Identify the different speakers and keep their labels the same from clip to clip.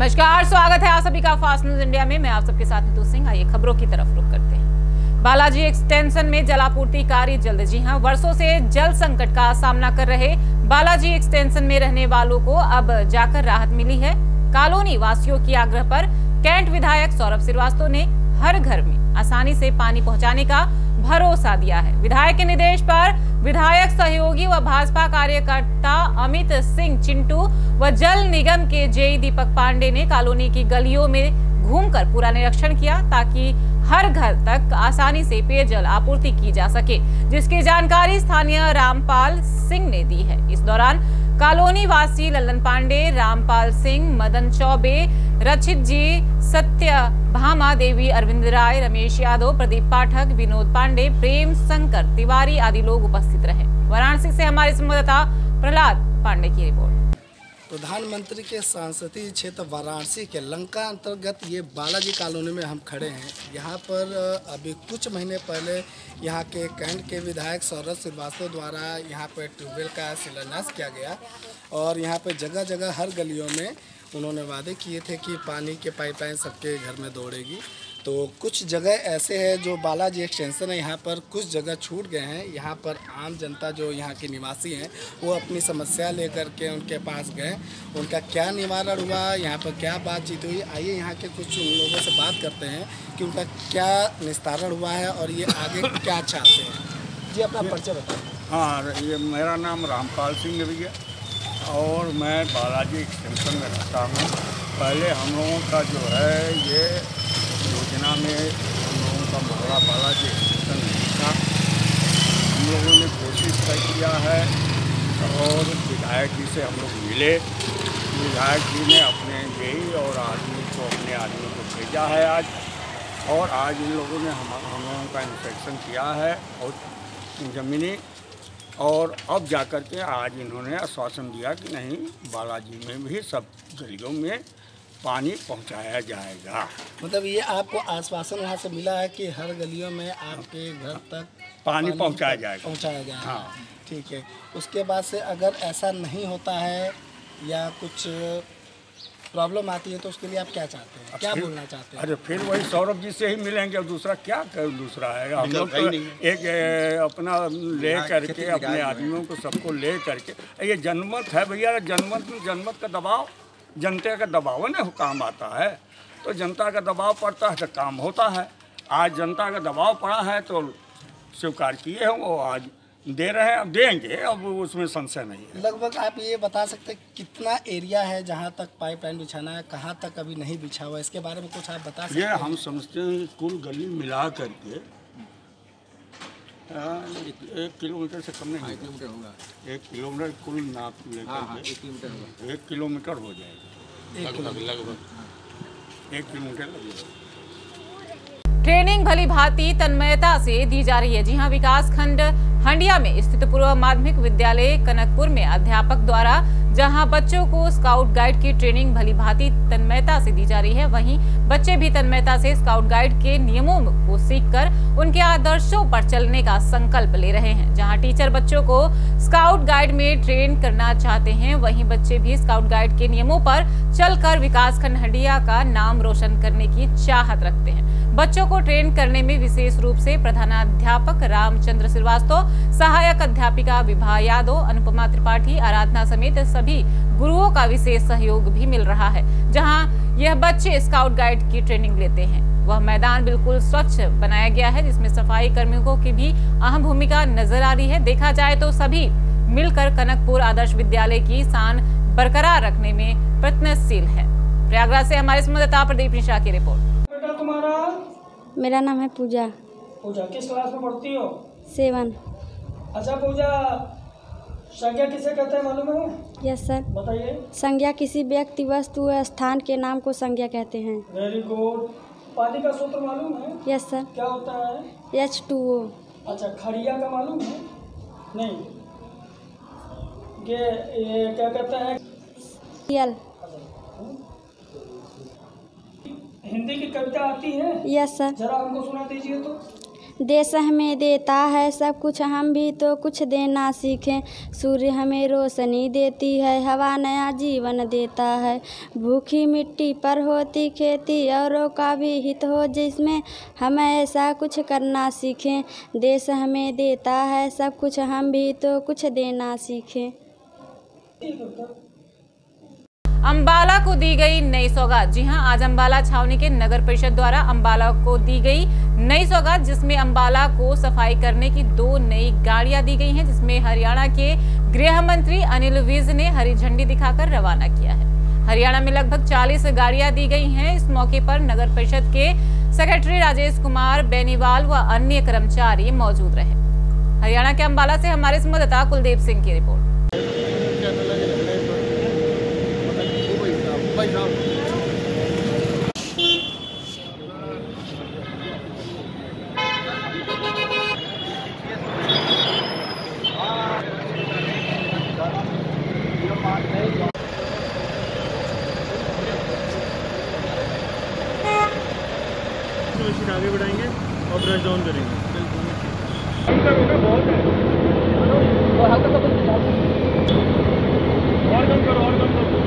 Speaker 1: नमस्कार, स्वागत है आप सभी का फास्ट न्यूज इंडिया में। मैं आप सबके साथ नीतू सिंह। आइए खबरों की तरफ रुख करते हैं। बालाजी एक्सटेंशन में जलापूर्ति कार्य जल्द। जी हां, वर्षों से जल संकट का सामना कर रहे बालाजी एक्सटेंशन में रहने वालों को अब जाकर राहत मिली है। कॉलोनी वासियों की आग्रह पर कैंट विधायक सौरभ श्रीवास्तव ने हर घर में आसानी से पानी पहुंचाने का भरोसा दिया है। विधायक के निर्देश पर विधायक सहयोगी व भाजपा कार्यकर्ता अमित सिंह चिंटू व जल निगम के जेई दीपक पांडे ने कॉलोनी की गलियों में घूमकर पूरा निरीक्षण किया ताकि हर घर तक आसानी से पेयजल आपूर्ति की जा सके, जिसकी जानकारी स्थानीय रामपाल सिंह ने दी है। इस दौरान कॉलोनी वासी लल्लन पांडे, रामपाल सिंह, मदन चौबे, रचित जी, सत्य भामा देवी, अरविंद राय, रमेश यादव, प्रदीप पाठक, विनोद पांडे, प्रेम शंकर तिवारी आदि लोग उपस्थित रहे। वाराणसी से हमारे संवाददाता प्रहलाद पांडे की रिपोर्ट।
Speaker 2: प्रधानमंत्री के सांसदीय क्षेत्र वाराणसी के लंका अंतर्गत ये बालाजी कॉलोनी में हम खड़े हैं। यहाँ पर अभी कुछ महीने पहले यहाँ के कैंट के विधायक सौरभ श्रीवास्तव द्वारा यहाँ पर ट्यूबवेल का शिलान्यास किया गया और यहाँ पर जगह जगह हर गलियों में उन्होंने वादे किए थे कि पानी के पाइपलाइन सबके घर में दौड़ेगी। तो कुछ जगह ऐसे हैं जो बालाजी एक्सटेंशन है, यहाँ पर कुछ जगह छूट गए हैं। यहाँ पर आम जनता जो यहाँ के निवासी हैं वो अपनी समस्या लेकर के उनके पास गए। उनका क्या निवारण हुआ, यहाँ पर क्या बातचीत हुई, आइए यहाँ के कुछ लोगों से बात करते हैं कि उनका क्या निस्तारण हुआ है और ये आगे क्या चाहते हैं। जी, अपना परिचय बताएं।
Speaker 3: हाँ, ये मेरा नाम रामपाल सिंह है और मैं बालाजी एक्सटेंशन में रहता हूँ। पहले हम लोगों का जो है ये योजना में हम लोगों का मोहल्ला बालाजी एक्सटेंशन नहीं था। हम लोगों ने कोशिश किया है और विधायक जी से हम लोग मिले। विधायक जी ने अपने जेई और आदमी को अपने आदमी को भेजा है आज, और आज इन लोगों ने हम लोगों का इंस्पेक्शन किया है और ज़मीनी, और अब जाकर के आज इन्होंने आश्वासन दिया कि नहीं, बालाजी में भी सब गलियों में पानी पहुंचाया जाएगा।
Speaker 2: मतलब ये आपको आश्वासन वहाँ से मिला है कि हर गलियों में आपके घर तक
Speaker 3: पानी पहुंचाया जाएगा।
Speaker 2: हाँ, ठीक है। उसके बाद से अगर ऐसा नहीं होता है या कुछ प्रॉब्लम आती है तो उसके लिए आप क्या चाहते हैं, क्या बोलना चाहते हैं?
Speaker 3: अरे फिर वही सौरभ जी से ही मिलेंगे, दूसरा क्या दूसरा है। हम लोग तो एक अपना ले करके अपने आदमियों को सबको ले करके, ये जनमत है भैया, जनमत का दबाव, जनता का दबाव है ना, काम आता है तो जनता का दबाव पड़ता है तो काम होता है। आज जनता का दबाव पड़ा है तो स्वीकार किए हैं, वो आज दे रहे हैं, अब देंगे, अब उसमें संशय नहीं है।
Speaker 2: लगभग आप ये बता सकते हैं कितना एरिया है जहाँ तक पाइपलाइन बिछाना है, कहाँ तक अभी नहीं बिछा हुआ, इसके बारे में कुछ आप बता सकते हैं?
Speaker 3: ये हम समझते हैं कुल गली मिला करके 1 किलोमीटर से कम नहीं, 1 किलोमीटर होगा। 1 किलोमीटर कुल नाप लेकर 1 किलोमीटर हो जाएगा, लगभग 1 किलोमीटर लगेगा।
Speaker 1: ट्रेनिंग भली भांति तन्मयता से दी जा रही है। जी हां, विकास खंड हंडिया में स्थित पूर्व माध्यमिक विद्यालय कनकपुर में अध्यापक द्वारा जहां बच्चों को स्काउट गाइड की ट्रेनिंग भली भांति तन्मयता से दी जा रही है, वहीं बच्चे भी तन्मयता से स्काउट गाइड के नियमों को सीखकर उनके आदर्शों पर चलने का संकल्प ले रहे हैं। जहां टीचर बच्चों को स्काउट गाइड में ट्रेन करना चाहते हैं, वहीं बच्चे भी स्काउट गाइड के नियमों पर चलकर विकास खंड हंडिया का नाम रोशन करने की चाहत रखते हैं। बच्चों को ट्रेन करने में विशेष रूप से प्रधानाध्यापक रामचंद्र श्रीवास्तव, सहायक अध्यापिका विभा यादव, अनुपमा त्रिपाठी, आराधना समेत सभी गुरुओं का विशेष सहयोग भी मिल रहा है। जहां यह बच्चे स्काउट गाइड की ट्रेनिंग लेते हैं, वह मैदान बिल्कुल स्वच्छ बनाया गया है, जिसमें सफाई कर्मियों की भी अहम भूमिका नजर आ रही है। देखा जाए तो सभी मिलकर कनकपुर आदर्श विद्यालय की शान बरकरार रखने में प्रयत्नशील है। प्रयागराज से हमारे संवाददाता प्रदीप निशा की रिपोर्ट।
Speaker 4: बेटा तुम्हारा?
Speaker 5: मेरा नाम है पूजा।
Speaker 4: पूजा किस क्लास में पढ़ती हो?
Speaker 5: 7।
Speaker 4: अच्छा पूजा, संज्ञा किसे कहते हैं मालूम है?
Speaker 5: Yes sir.
Speaker 4: बताइए।
Speaker 5: संज्ञा किसी व्यक्ति, वस्तु या स्थान के नाम को संज्ञा कहते हैं।
Speaker 4: Very good. पानी का सूत्र मालूम है?
Speaker 5: Yes sir.
Speaker 4: क्या होता है?
Speaker 5: H2O।
Speaker 4: अच्छा, खड़िया का मालूम है? नहीं। ये क्या कहते हैं?
Speaker 5: L।
Speaker 4: हिंदी की कविता आती है?
Speaker 5: Yes sir.
Speaker 4: जरा हमको सुना दीजिए तो।
Speaker 5: देश हमें देता है सब कुछ, हम भी तो कुछ देना सीखें। सूर्य हमें रोशनी देती है, हवा नया जीवन देता है। भूखी मिट्टी पर होती खेती, औरों का भी हित हो जिसमें, हम ऐसा कुछ करना सीखें। देश हमें देता है सब कुछ, हम भी तो कुछ देना सीखें।
Speaker 1: अंबाला को दी गई नई सौगात। जी हां, आज अंबाला छावनी के नगर परिषद द्वारा अंबाला को दी गई नई सौगात, जिसमें अंबाला को सफाई करने की 2 नई गाड़ियां दी गई हैं, जिसमें हरियाणा के गृह मंत्री अनिल विज ने हरी झंडी दिखाकर रवाना किया है। हरियाणा में लगभग 40 गाड़ियां दी गई हैं। इस मौके पर नगर परिषद के सेक्रेटरी राजेश कुमार बेनीवाल व अन्य कर्मचारी मौजूद रहे। हरियाणा के अंबाला से हमारे संवाददाता कुलदीप सिंह की रिपोर्ट।
Speaker 6: मशीन आगे बढ़ाएंगे और ब्रश डाउन करेंगे। और कम करो, और कम करो।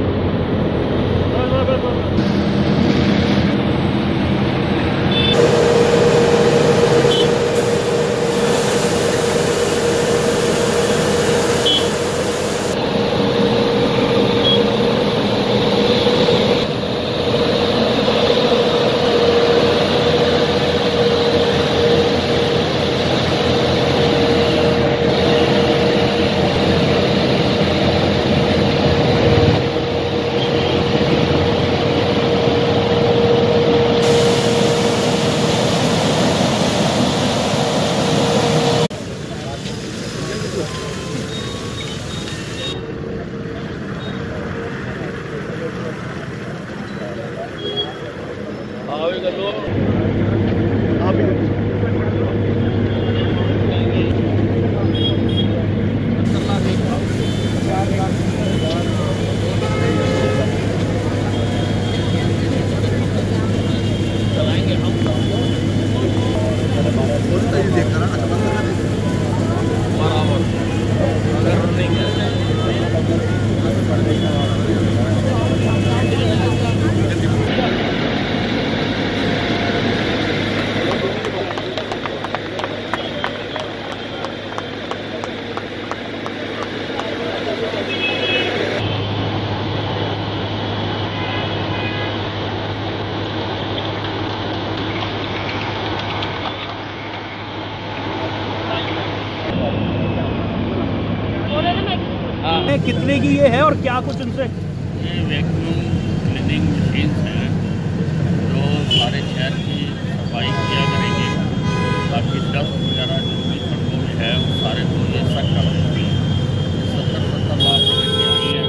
Speaker 6: कितने की ये है और क्या कुछ उनसे?
Speaker 7: ये वैक्यूम क्लीनिंग मशीन है जो सारे शहर की सफाई किया करेंगे, ताकि डस्ट वगैरह जो भी सड़कों में है वो सारे को ये सक कर देंगे। 70-70 लाख रुपए की आई है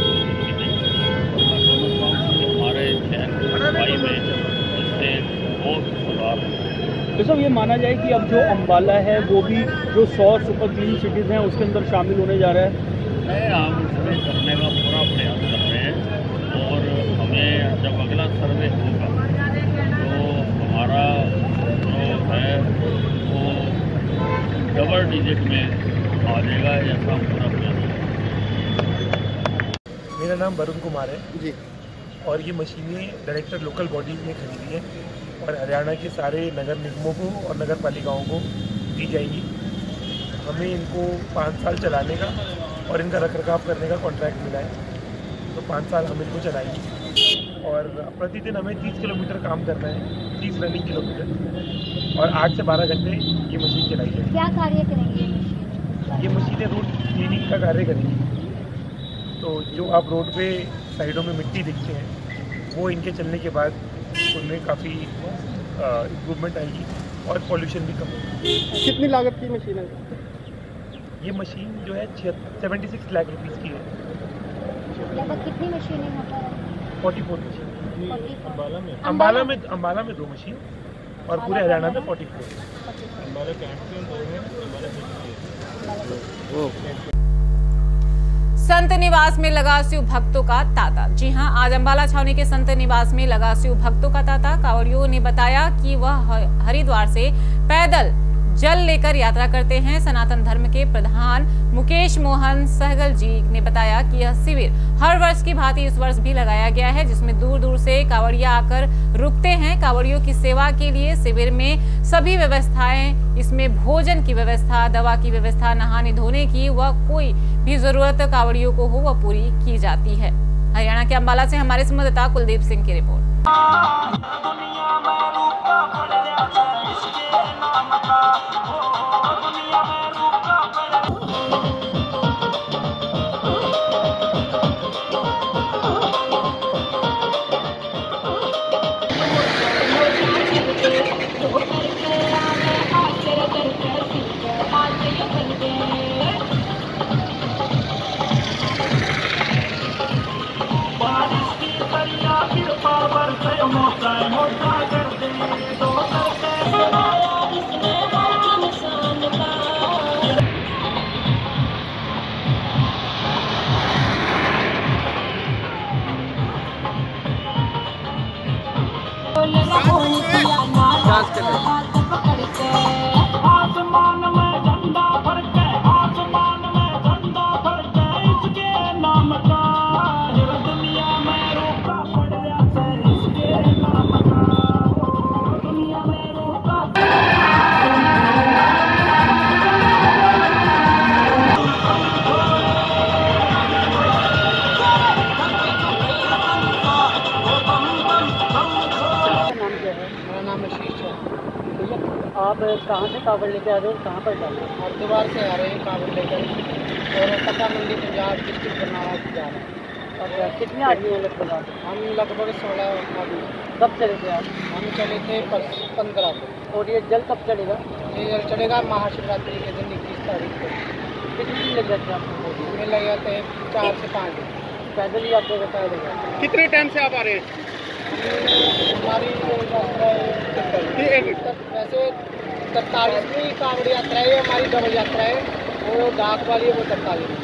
Speaker 7: और मैं समझता हूँ कि हमारे शहर की सफाई में इससे बहुत सुधार है।
Speaker 6: तो सब ये माना जाए कि अब जो अंबाला है वो भी जो 100 सुपर क्लीन सिटीज़ हैं उसके अंदर शामिल होने जा रहा है।
Speaker 7: हम इसमें करने का पूरा प्रयास कर रहे हैं और हमें जब अगला सर्वे होगा तो हमारा जो है वो डबल डिजिट में आ जाएगा, ऐसा पूरा प्रयास है।
Speaker 6: मेरा नाम वरुण कुमार है जी, और ये मशीनें डायरेक्टर लोकल बॉडीज ने खरीदी है और हरियाणा के सारे नगर निगमों को और नगर पालिकाओं को दी जाएगी। हमें इनको 5 साल चलाने का और इनका रखरखाव करने का कॉन्ट्रैक्ट मिला है, तो 5 साल हम इनको चलाएंगे और प्रतिदिन हमें 30 किलोमीटर काम करना है, 30 रनिंग किलोमीटर, और 8 से 12 घंटे ये मशीन चलाई जाएगी।
Speaker 5: क्या कार्य करेंगी
Speaker 6: ये मशीनें रोड क्लीनिंग का कार्य करेंगी। तो जो आप रोड पे साइडों में मिट्टी दिखते हैं वो इनके चलने के बाद उनमें काफ़ी इम्प्रूवमेंट आएगी और पॉल्यूशन भी कम होगी।
Speaker 2: कितनी लागत की मशीन है?
Speaker 6: ये मशीन जो है 76 लाख रुपीज़ की है।
Speaker 5: लगभग कितनी मशीनें यहाँ पर?
Speaker 6: 44 मशीन अंबाला में 2 मशीन और पूरे हरियाणा में 44।
Speaker 7: हमारे कैंप में 2 हैं, हमारे
Speaker 1: संत निवास में लगा शिव भक्तों का तांता। जी हां, आज अंबाला छावनी के संत निवास में लगा शिव भक्तों का तांता। कांवड़ियों ने बताया कि वह हरिद्वार से पैदल जल लेकर यात्रा करते हैं। सनातन धर्म के प्रधान मुकेश मोहन सहगल जी ने बताया कि यह शिविर हर वर्ष की भांति इस वर्ष भी लगाया गया है, जिसमें दूर दूर से कांवड़िया आकर रुकते हैं। कांवड़ियों की सेवा के लिए शिविर में सभी व्यवस्थाएं, इसमें भोजन की व्यवस्था, दवा की व्यवस्था, नहाने धोने की व कोई भी जरूरत कांवड़ियों को हो वह पूरी की जाती है। हरियाणा के अंबाला से हमारे संवाददाता कुलदीप सिंह की रिपोर्ट।
Speaker 8: आप कहाँ से कावड़ लेके आ रहे हो, कहाँ पर डाल रहे हो?
Speaker 2: हरिद्वार से आ रहे हैं कावड़ लेकर और टका मंडी पंजाब डिस्ट्रिक्ट बरनाला से जा रहे हैं।
Speaker 8: और कितने आदमी हैं लगभग आप?
Speaker 2: हम लगभग 16 आदमी।
Speaker 8: कब चले थे आप?
Speaker 2: हम चले थे 15 को।
Speaker 8: और ये जल कब चलेगा?
Speaker 2: ये जल चलेगा महाशिवरात्रि के दिन 21 तारीख को।
Speaker 8: कितने दिन लग जाते हैं आपको?
Speaker 2: हमें लग जाते हैं 4 से 5 दिन।
Speaker 8: पैदल ही आपको बताया जाएगा।
Speaker 9: कितने टाइम से आप आ रहे हैं?
Speaker 2: हमारी यात्रा वैसे 43वीं कांवड़ यात्रा है, हमारी डबल यात्रा है, वो डाक वाली है, वो 43।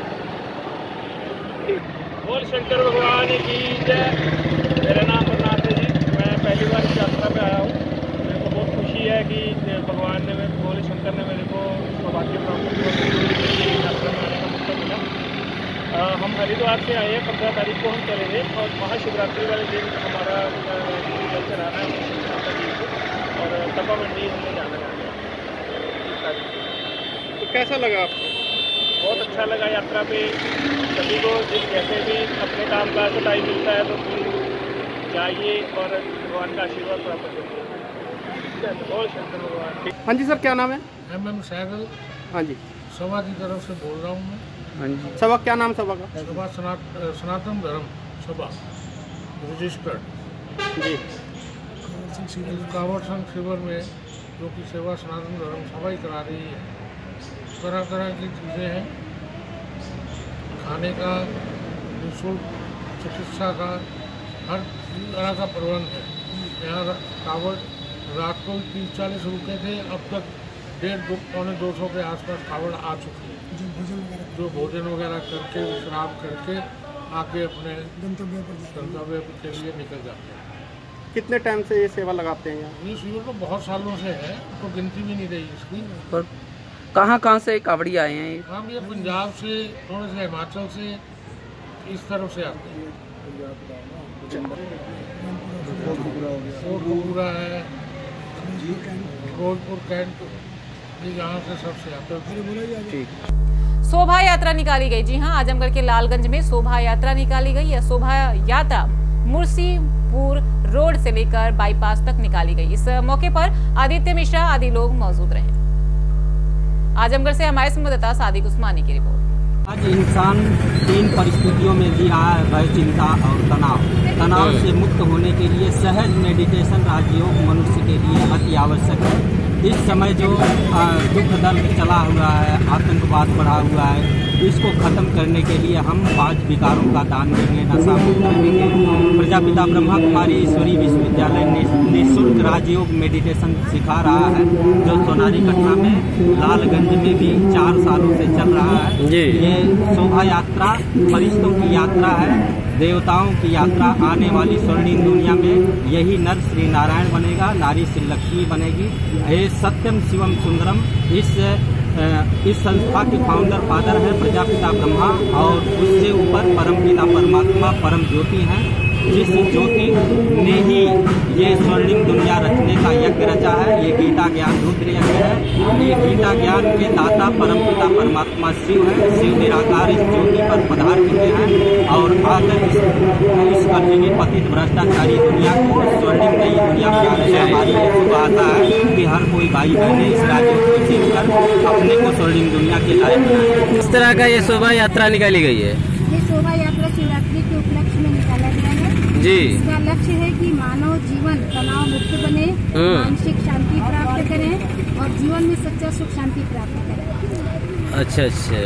Speaker 6: बोल शंकर भगवान की जय। मेरा नाम अमरनाथ है जी। मैं पहली बार इस यात्रा में आया हूँ। मेरे को बहुत खुशी है कि भगवान ने, बोले शंकर ने मेरे को सौभाग्य प्राप्त यात्रा में आने का मौका मिला। हम हरिद्वार से आए हैं, 15 तारीख को हम चले गए और महाशिवरात्रि वाले दिन हमारा जल चढ़ाना है माता जी को और टका मंडी हमने जाना है।
Speaker 9: तो कैसा लगा आपको?
Speaker 6: बहुत अच्छा लगा। यात्रा पे सभी को जैसे भी अपने काम काज का टाइम मिलता है तो जाइए और भगवान का आशीर्वाद प्राप्त करिए। बोल शंकर भगवान।
Speaker 9: हाँ जी सर, क्या नाम है?
Speaker 10: MM सहगल।
Speaker 9: हाँ जी।
Speaker 10: सभा की तरफ से बोल रहा हूँ मैं।
Speaker 9: हाँ जी। सभा क्या नाम सभा का?
Speaker 10: सभा सनातन धर्म सभा रजिस्टर्ड
Speaker 9: जी।
Speaker 10: कांवड़ संघ शिविर में जो कि सेवा सनातन धर्म सभा ही करा रही है। तरह तरह की चीज़ें हैं, खाने का, निःशुल्क चिकित्सा का, हर तरह का प्रबंध है। यहाँ कांवड़ रात को 30-40 रुके थे, अब तक 150-200 के आसपास कांवड़ आ चुकी है, जो भोजन वगैरह करके विश्राम करके आके अपने गंतव्य के लिए निकल जाते हैं।
Speaker 9: कितने टाइम से ये सेवा लगाते हैं यहाँ?
Speaker 10: ये शिविर तो बहुत सालों से है, तो गिनती भी नहीं रही इसकी।
Speaker 8: पर कहाँ से कावड़ी आए हैं?
Speaker 10: हम ये पंजाब से, थोड़े से हिमाचल से, इस तरफ से आते हैं। कोटपुरा है, फिरोजपुर कैंट, यहाँ से सबसे आते हैं।
Speaker 1: ठीक। शोभा यात्रा निकाली गई। जी हां, आजमगढ़ के लालगंज में शोभा यात्रा निकाली गई। यह शोभा यात्रा मुर्सीपुर रोड से लेकर बाईपास तक निकाली गई। इस मौके पर आदित्य मिश्रा आदि लोग मौजूद रहे। आजमगढ़ से हमारे संवाददाता सादिक उस्मानी की रिपोर्ट।
Speaker 11: आज इंसान 3 परिस्थितियों में जी रहा है, भय, चिंता और तनाव से मुक्त होने के लिए सहज मेडिटेशन राजयोग मनुष्य के लिए अति आवश्यक है। इस समय जो दुख दर्द चला हुआ है, आतंकवाद बढ़ा हुआ है, इसको खत्म करने के लिए हम 5 विकारों का दान देंगे, नशा मुक्त करेंगे। प्रजापिता ब्रह्मा कुमारी ईश्वरी विश्वविद्यालय निःशुल्क राजयोग मेडिटेशन सिखा रहा है, जो सोनारी कटना में लालगंज में भी 4 सालों से चल रहा है। ये शोभा यात्रा फरिश्तों की यात्रा है, देवताओं की यात्रा। आने वाली स्वर्णिम दुनिया में यही नर श्री नारायण बनेगा, नारी श्री लक्ष्मी बनेगी। ये सत्यम शिवम सुंदरम इस संस्था के फाउंडर फादर है प्रजापिता ब्रह्मा, और उससे ऊपर परमपिता परमात्मा परम ज्योति हैं, जिस ज्योति ने ही ये स्वर्णिम दुनिया रचने का यज्ञ रचा है। ये गीता ज्ञान रुद्र यज्ञ है। ये गीता ज्ञान के दाता परमपिता परमात्मा शिव है। शिव निराकार इस ज्योति पर पधार चुके हैं और आकर इस कलयुगी पतित भ्रष्टाचारी दुनिया को स्वर्णिम नई दुनिया बना रहे हैं। हमारी ये शुभ आशा है कि हर कोई भाई बहने इस राज्य को जीत कर अपने को स्वर्णिम दुनिया के लायक बनाए।
Speaker 12: किस तरह का ये शोभा यात्रा निकाली गई है?
Speaker 13: ये शोभा यात्रा शिवरात्रि के उपलक्ष्य में निकाला गया है
Speaker 12: जी।
Speaker 13: इसका लक्ष्य है कि मानव जीवन तनाव मुक्त बने, मानसिक शांति प्राप्त करें और जीवन में सच्चा सुख शांति प्राप्त करें।
Speaker 12: अच्छा अच्छा।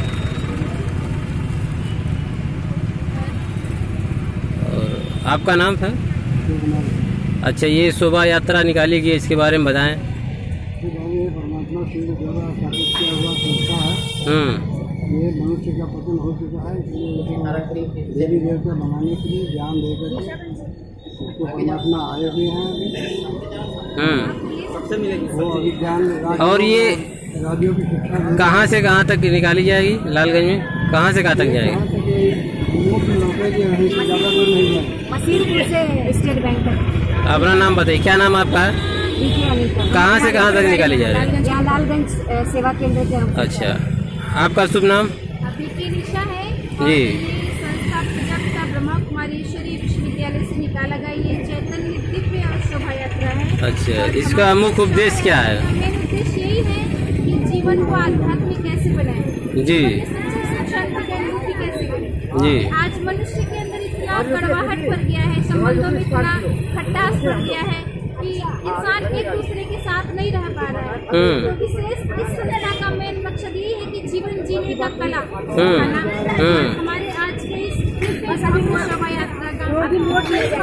Speaker 12: और आपका नाम था? अच्छा, ये शोभा यात्रा निकाली गई, इसके बारे में बताएं।
Speaker 14: परमात्मा शिव द्वारा स्थापित किया हुआ संस्था है। ये मनुष्य का पतन हो चुका है, इसलिए देवी देवता बनाने के लिए ज्ञान देकर उसको परमात्मा आए हुए हैं। सबसे मिलेगी वो अभी ज्ञान।
Speaker 12: और ये
Speaker 14: राज्यों की शिक्षा
Speaker 12: कहाँ से कहाँ तक निकाली जाएगी? लालगंज में कहाँ से कहाँ तक जाएगी?
Speaker 14: मुख्य लोग ज़्यादा दूर नहीं है,
Speaker 13: मसीरपुर से स्टेट बैंक तक।
Speaker 12: अपना नाम बताइए, क्या नाम आपका है? कहाँ से कहाँ तक निकाली जा रही है?
Speaker 13: यहाँ लालगंज सेवा केंद्र के।
Speaker 12: अच्छा, आपका शुभ नाम?
Speaker 13: निशा है
Speaker 12: जी।
Speaker 13: संस्था प्रजापिता ब्रह्मा कुमारेश्वरी विश्वविद्यालय से निकाला गया ये चैतन्य दिव्य और शोभा यात्रा है।
Speaker 12: अच्छा, इसका मुख्य उद्देश्य क्या है?
Speaker 13: मेन उद्देश्य यही है कि जीवन को आध्यात्मिक कैसे बनाएं
Speaker 12: जी,
Speaker 13: कैसे
Speaker 12: जी।
Speaker 13: आज मनुष्य के अंदर इतना कड़वाहट भर गया है, संबंधों में इतना खटास भर गया है कि इंसान एक दूसरे के साथ नहीं रह पा रहा है। तो विशेष इस संस्था का मेन मकसद यही है कि जीवन जीने का कला हमारे आज के इस शोभा यात्रा का आप देख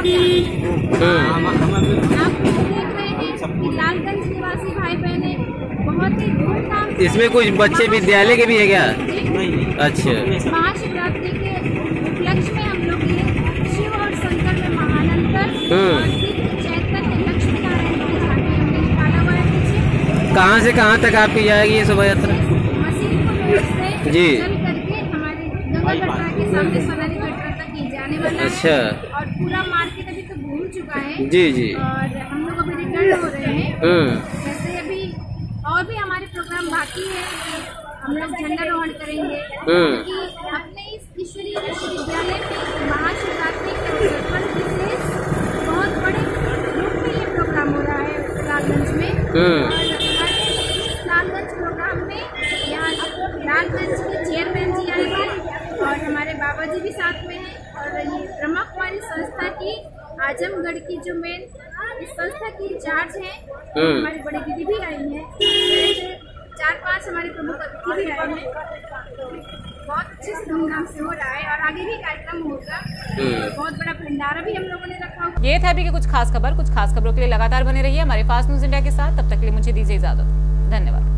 Speaker 13: रहे हैं कि लालगंज निवासी भाई बहने बहुत ही धूमधाम।
Speaker 12: इसमें कुछ बच्चे विद्यालय के भी है क्या? अच्छा।
Speaker 13: महाशिवरात्रि के उपलक्ष्य में हम लोग ये शिव और शंकर में महानंतर चैतन्य लक्ष्मी नारायण की झांकी हमने निकाला हुआ है।
Speaker 12: कहाँ से कहाँ तक आपकी जाएगी ये शोभा यात्रा?
Speaker 13: मसीरपुर से
Speaker 12: जी
Speaker 13: चल करके हमारे गंगा कटरा के सामने सोनाली कटरा तक ये जाने वाला
Speaker 12: अच्छा।
Speaker 13: है। और पूरा मार्केट अभी तो घूम चुका है
Speaker 12: जी जी।
Speaker 13: और हम लोग अभी रिटर्न हो रहे हैं। जैसे अभी और भी हमारे प्रोग्राम बाकी है, हम लोग झंडारोहण करेंगे कि अपने इस ईश्वरीय विश्वविद्यालय में महाशिवरात्रि के अवसर पर विशेष बहुत बड़े रूप में ये प्रोग्राम हो रहा है लालगंज में। और इस लालगंज प्रोग्राम में यहाँ लालगंज के चेयरमैन जी आए हैं और हमारे बाबा जी भी साथ में हैं। और ये ब्रह्मा कुमारी संस्था की आजमगढ़ की जो मेन इस संस्था की इंचार्ज हैं हमारी बड़ी दीदी भी आई हैं। ऐसे 4-5 हमारे प्रमुख अतिथि भी आए हैं। बहुत अच्छे से धूमधाम से हो रहा है और आगे भी कार्यक्रम होगा। बहुत बड़ा भंडारा भी हम लोगों ने रखा हुआ।
Speaker 1: ये था अभी की कुछ खास खबर। कुछ खास खबरों के लिए लगातार बने रहिए हमारे फास्ट न्यूज इंडिया के साथ। तब तक के लिए मुझे दीजिए इजाजत। धन्यवाद।